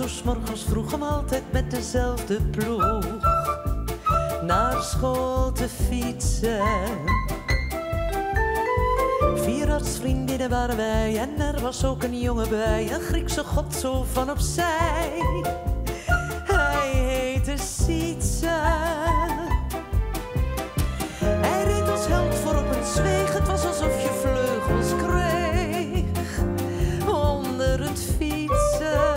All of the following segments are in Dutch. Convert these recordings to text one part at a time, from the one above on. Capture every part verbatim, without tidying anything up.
door 's morgens vroeg om altijd met dezelfde ploeg naar school te fietsen. Vier artsvriendinnen waren wij en er was ook een jongen bij, een Griekse god zo van opzij. Hij heette Sietse. Hij reed als held voorop en zweeg, het was alsof je vleugels kreeg onder het fietsen.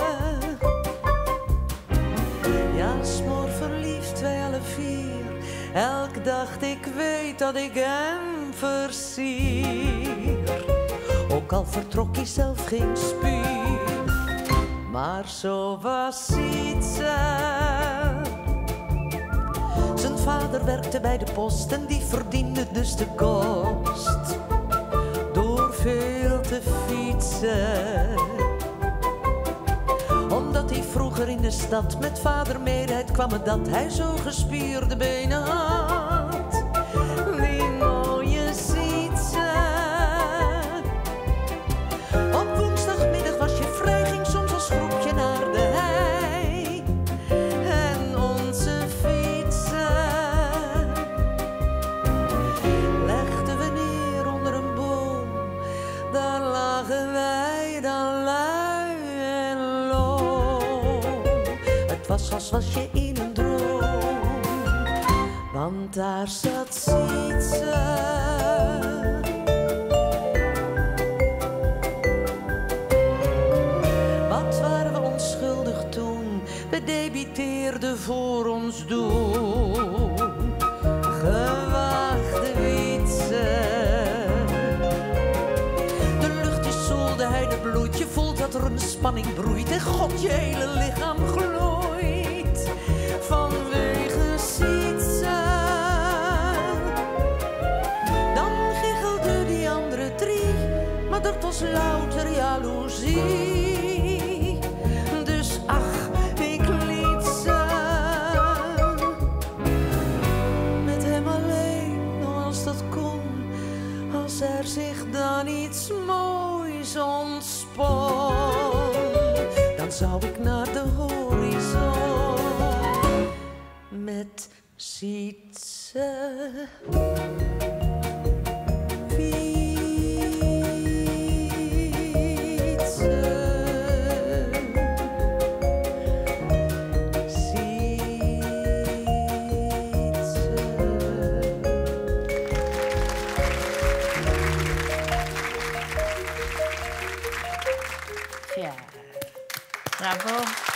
Ja, smoor verliefd, wij alle vier. Elk dacht ik weet dat ik hem versier. Ook al vertrok hij zelf geen spier, maar zo was Sietse. Zijn vader werkte bij de post en die verdiende dus de kost door veel te fietsen. Omdat hij vroeger in de stad met vader meereed, kwam het dat hij zo gespierde benen had. Die mooie Sietse. Op woensdagmiddag was je vrij, ging soms als groepje naar de hei. En onze fietsen legden we neer onder een boom. Daar lagen wij dan lui en loom. Het was als was je in een droom, want daar zat Sietse. Wat waren we onschuldig toen, we debiteerden voor ons doen. Gewaagde fietsen. De lucht is zoel, de heide bloeit, je voelt dat er een spanning broeit en god, je hele lichaam glooit vanwege Sietse. Dan giechelden die andere drie, maar dat was louter jaloezie. Dus ach, ik liet ze met hem alleen, als dat kon. Als er zich dan iets moois ontspon, dan zou ik naar de horizon met Sietse fietsen. Sietse. Ja, bravo.